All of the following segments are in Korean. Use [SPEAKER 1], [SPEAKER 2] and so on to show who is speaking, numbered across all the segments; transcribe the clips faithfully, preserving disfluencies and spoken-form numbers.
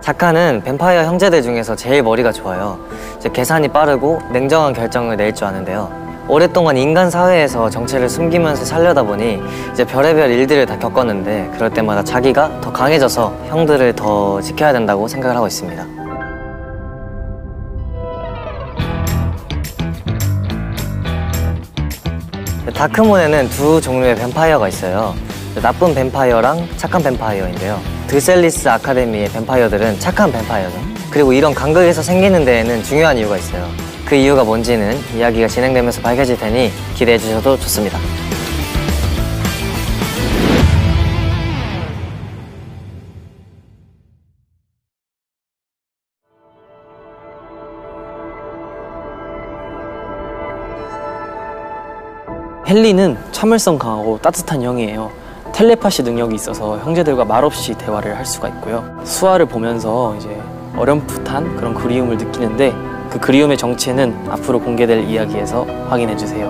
[SPEAKER 1] 자카는 뱀파이어 형제들 중에서 제일 머리가 좋아요. 이제 계산이 빠르고 냉정한 결정을 내릴 줄 아는데요. 오랫동안 인간 사회에서 정체를 숨기면서 살려다 보니 이제 별의별 일들을 다 겪었는데 그럴 때마다 자기가 더 강해져서 형들을 더 지켜야 된다고 생각을 하고 있습니다. 다크문에는 두 종류의 뱀파이어가 있어요. 나쁜 뱀파이어랑 착한 뱀파이어인데요. 드셀리스 아카데미의 뱀파이어들은 착한 뱀파이어죠. 그리고 이런 간극에서 생기는 데에는 중요한 이유가 있어요. 그 이유가 뭔지는 이야기가 진행되면서 밝혀질 테니 기대해 주셔도 좋습니다.
[SPEAKER 2] 헨리는 참을성 강하고 따뜻한 형이에요. 텔레파시 능력이 있어서 형제들과 말없이 대화를 할 수가 있고요. 수아를 보면서 이제 어렴풋한 그런 그리움을 느끼는데 그 그리움의 정체는 앞으로 공개될 이야기에서 확인해주세요.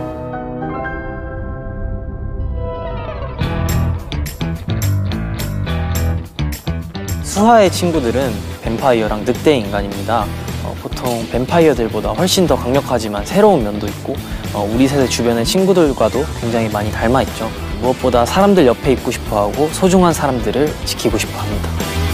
[SPEAKER 2] 수아의 친구들은 뱀파이어랑 늑대 인간입니다. 어, 보통 뱀파이어들보다 훨씬 더 강력하지만 새로운 면도 있고 어, 우리 세대 주변의 친구들과도 굉장히 많이 닮아있죠. 무엇보다 사람들 옆에 있고 싶어하고 소중한 사람들을 지키고 싶어합니다.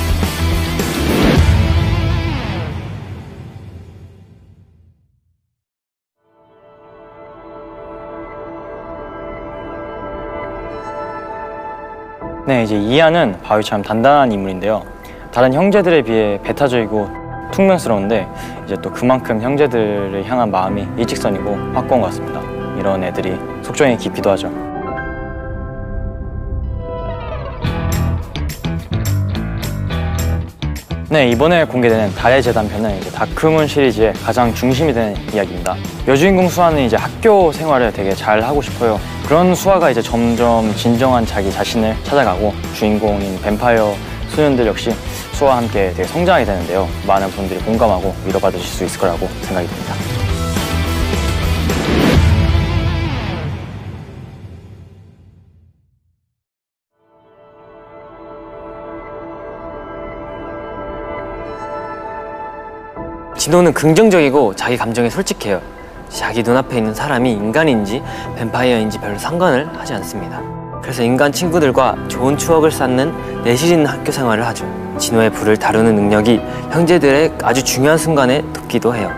[SPEAKER 3] 네, 이제 이안은 바위처럼 단단한 인물인데요. 다른 형제들에 비해 배타적이고 퉁명스러운데 이제 또 그만큼 형제들을 향한 마음이 일직선이고 확고한 것 같습니다. 이런 애들이 속정이 깊기도 하죠. 네, 이번에 공개되는 달의 재단편은 이제 다크문 시리즈의 가장 중심이 되는 이야기입니다. 여주인공 수아는 이제 학교 생활을 되게 잘 하고 싶어요. 그런 수아가 이제 점점 진정한 자기 자신을 찾아가고 주인공인 뱀파이어 소년들 역시 수아와 함께 되게 성장하게 되는데요. 많은 분들이 공감하고 위로받으실 수 있을 거라고 생각이 듭니다.
[SPEAKER 1] 진호는 긍정적이고 자기 감정에 솔직해요. 자기 눈앞에 있는 사람이 인간인지 뱀파이어인지 별로 상관을 하지 않습니다. 그래서 인간 친구들과 좋은 추억을 쌓는 내실 있는 학교 생활을 하죠. 진호의 불을 다루는 능력이 형제들의 아주 중요한 순간에 돕기도 해요.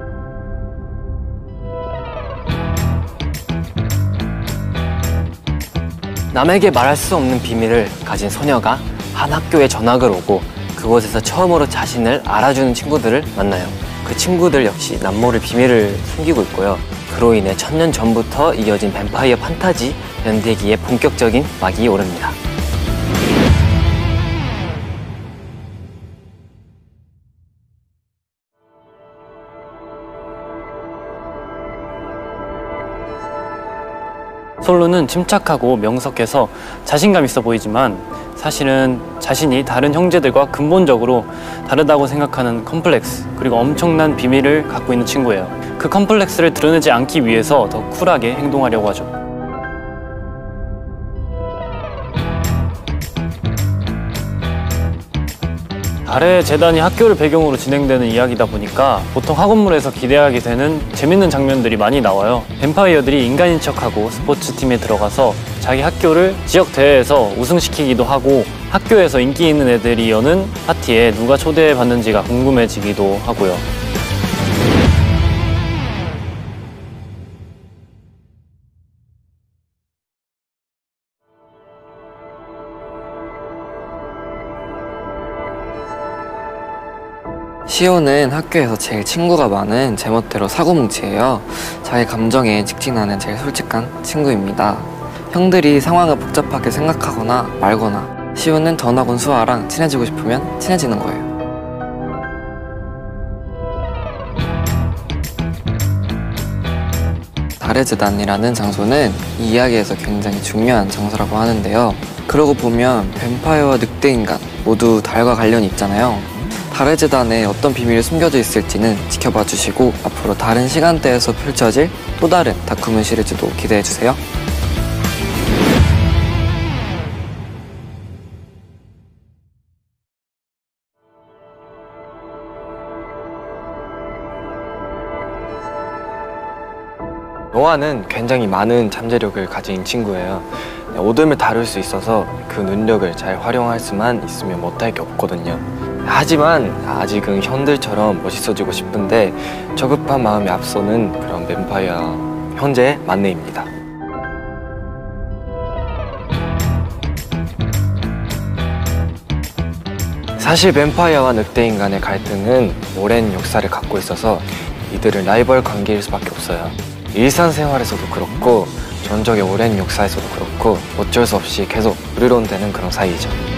[SPEAKER 1] 남에게 말할 수 없는 비밀을 가진 소녀가 한 학교에 전학을 오고 그곳에서 처음으로 자신을 알아주는 친구들을 만나요. 그 친구들 역시 남모를 비밀을 숨기고 있고요. 그로 인해 천년 전부터 이어진 뱀파이어 판타지 연대기에 본격적인 막이 오릅니다.
[SPEAKER 2] 솔로는 침착하고 명석해서 자신감 있어 보이지만 사실은 자신이 다른 형제들과 근본적으로 다르다고 생각하는 컴플렉스 그리고 엄청난 비밀을 갖고 있는 친구예요. 그 컴플렉스를 드러내지 않기 위해서 더 쿨하게 행동하려고 하죠. 달의 재단이 학교를 배경으로 진행되는 이야기다 보니까 보통 학원물에서 기대하게 되는 재밌는 장면들이 많이 나와요. 뱀파이어들이 인간인 척하고 스포츠팀에 들어가서 자기 학교를 지역 대회에서 우승시키기도 하고 학교에서 인기 있는 애들이 여는 파티에 누가 초대받는지가 궁금해지기도 하고요.
[SPEAKER 4] 시오는 학교에서 제일 친구가 많은 제멋대로 사고뭉치예요. 자기 감정에 직진하는 제일 솔직한 친구입니다. 형들이 상황을 복잡하게 생각하거나 말거나 시오는 전학온 수아랑 친해지고 싶으면 친해지는 거예요. 달의 재단이라는 장소는 이 이야기에서 굉장히 중요한 장소라고 하는데요. 그러고 보면 뱀파이어와 늑대인간 모두 달과 관련이 있잖아요. 달의 재단에 어떤 비밀이 숨겨져 있을지는 지켜봐 주시고 앞으로 다른 시간대에서 펼쳐질 또 다른 다크문 시리즈도 기대해주세요.
[SPEAKER 5] 노아는 굉장히 많은 잠재력을 가진 친구예요. 어둠을 다룰 수 있어서 그 능력을 잘 활용할 수만 있으면 못할 게 없거든요. 하지만 아직은 현들처럼 멋있어지고 싶은데 저급한 마음에 앞서는 그런 뱀파이어 현재의 만렙입니다. 사실 뱀파이어와 늑대인간의 갈등은 오랜 역사를 갖고 있어서 이들은 라이벌 관계일 수밖에 없어요. 일상생활에서도 그렇고 전적의 오랜 역사에서도 그렇고 어쩔 수 없이 계속 으르렁대는 그런 사이죠.